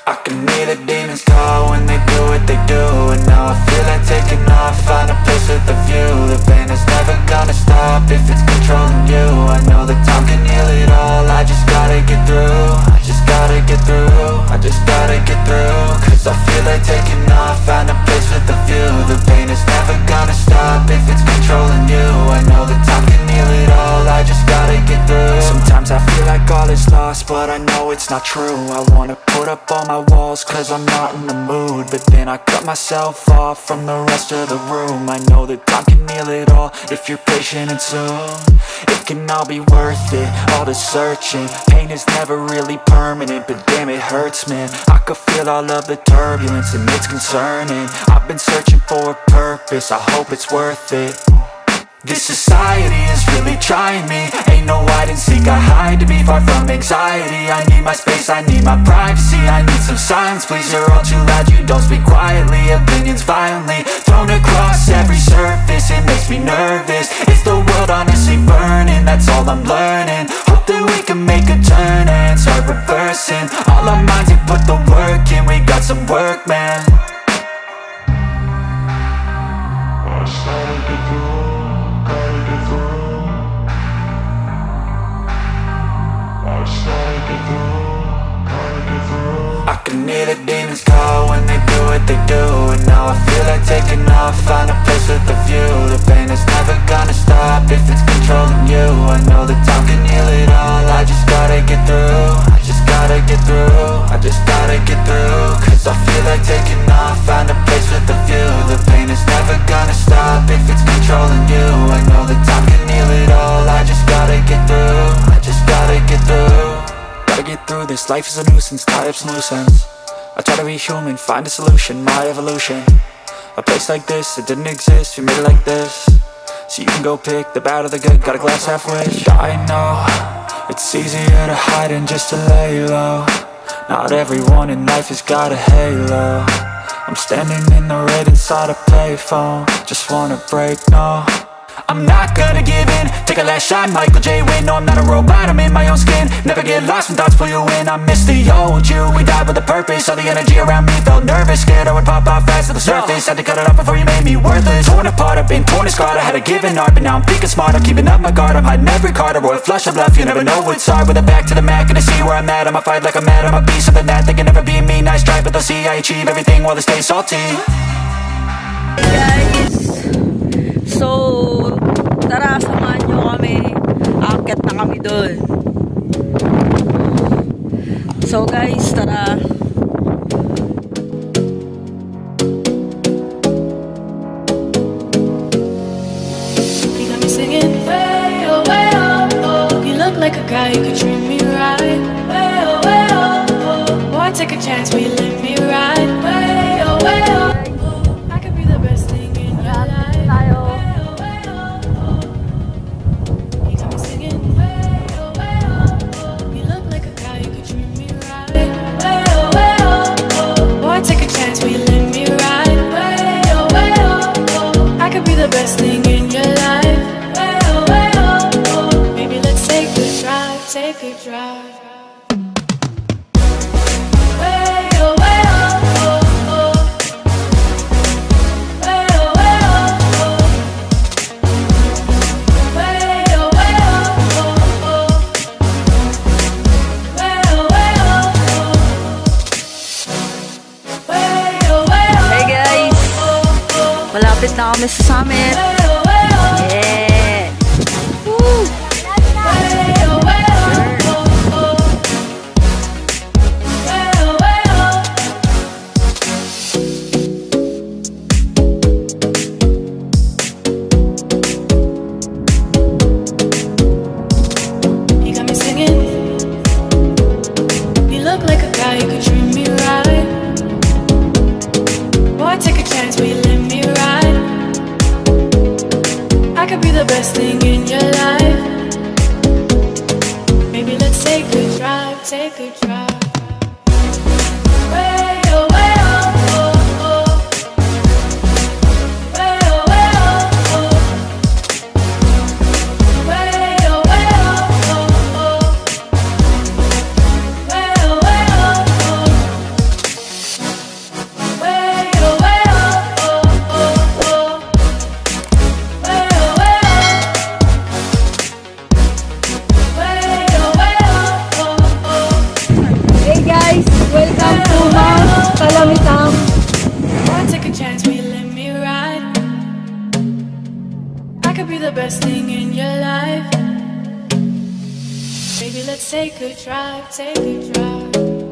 I can hear the demons call when they do what they do. And now I feel like taking off, find a place with a view. The pain is never gonna stop if it's controlling you. I know that time can heal it all, I just gotta get through. I just gotta get through, I just gotta get through. Cause I feel like taking off, find a place with a view. The pain is never gonna stop if it's controlling you. I know that time can heal it all, I just gotta get through. Sometimes I feel like all is lost, but I know it's not true. I wanna put up all my walls cause I'm not in the mood, but then I cut myself off from the rest of the room. I know that time can heal it all if you're patient and soon it can all be worth it, all the searching. Pain is never really permanent, but damn it hurts, man. I could feel all of the turbulence and it's concerning. I've been searching for a purpose, I hope it's worth it. This society is really trying me. Ain't no hide and seek, I hide to be far from anxiety. I need my space, I need my privacy. I need some silence, please, you're all too loud. You don't speak quietly, opinions violently thrown across every surface. It makes me nervous, is the world honestly burning? That's all I'm learning. Hope that we can make a turn and start reversing all our minds and put the work in. We got some work, man. I can hear the demons call when they do what they do. And now I feel like taking off, find a place with a view. The pain is never gonna stop if it's controlling you. I know that time can heal it all, I just gotta get through. I just gotta get through, I just gotta get through. Cause I feel like taking off, find a place with a view. The pain is never gonna stop if it's controlling you. I know that time can heal it all, I just gotta get through. I just gotta get through. Gotta get through this, life is a nuisance, tie up some loose ends. I try to be human, find a solution, my evolution. A place like this, it didn't exist, we made it like this. So you can go pick the bad or the good, got a glass half wish. I know, it's easier to hide than just to lay low. Not everyone in life has got a halo. I'm standing in the red inside a payphone, just wanna break, no. I'm not gonna give in, take a last shot, Michael J. Win. No, I'm not a robot, I'm in my own skin. Never get lost when thoughts pull you in. I miss the old you, we died with a purpose. All the energy around me felt nervous, scared I would pop out fast to the surface. Had to cut it off before you made me worthless. Torn apart, I've been torn and scarred. I had a given art, but now I'm thinking smart. I'm keeping up my guard, I'm hiding every card. A royal flush of bluff, you never know what's hard. With a back to the mat, gonna see where I'm at. I'ma fight like I'm mad, I'ma be something that they can never be me. Nice try, but they'll see I achieve everything while they stay salty. Hey guys, so tara, samahan nyo kami. Aakyat na kami doon. So guys, tara. You got me singing way oh, oh. You look like a guy who could treat me right. Way oh, oh. Boy, take a chance, will you let me ride? Way oh, oh. I could be the best thing in your life. The best thing in your life. Maybe let's take a drive, take a drive. Malapit na kami sa summit. Yeah! Woo! You got me singing. You look like a guy who could treat me right. Boy, take a chance, will you let me ride? let's take a drive, take a drive.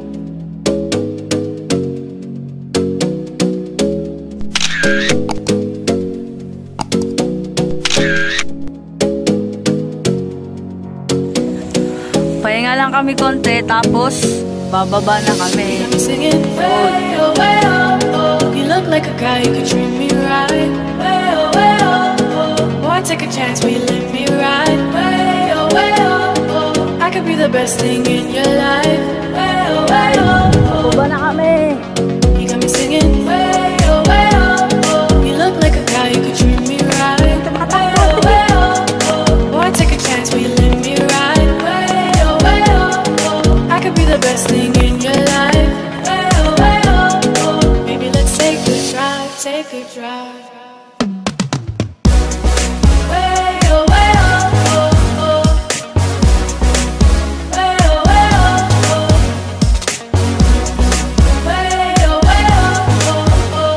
Pahinga lang kami konti, tapos bababa na kami. I'm singing, way oh, way oh, oh. You look like a guy who could treat me right. Way oh, oh. Boy, take a chance, will you let me ride? Way oh, oh. I could be the best thing in your life. Way oh, oh. Bababa na kami. You got me singing, way oh, oh. You look like a guy who could treat me right. Way oh, oh. Boy, take a chance, will you let me ride? Way oh, oh. I could be the best thing in your life. Way oh. Maybe let's take a drive, take a drive. Way oh, oh. Way oh, oh. Way oh, oh.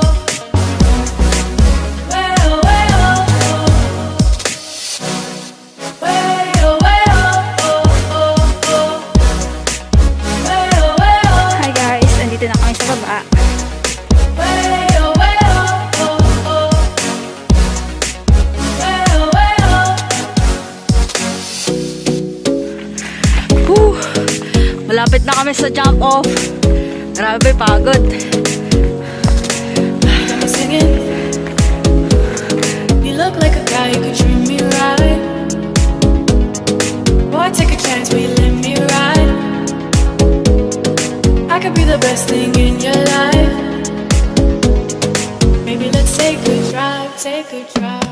Way oh, oh. Way oh, oh. Hi guys, andito na kami sa baba. Way oh, oh. Way oh. Whew. Malapit na kami sa jump off. Grabe, pagod. Got me singing. You look like a guy who could treat me right. Boy, take a chance, will you let me ride? I could be the best thing in your life. Maybe let's take a drive, take a drive.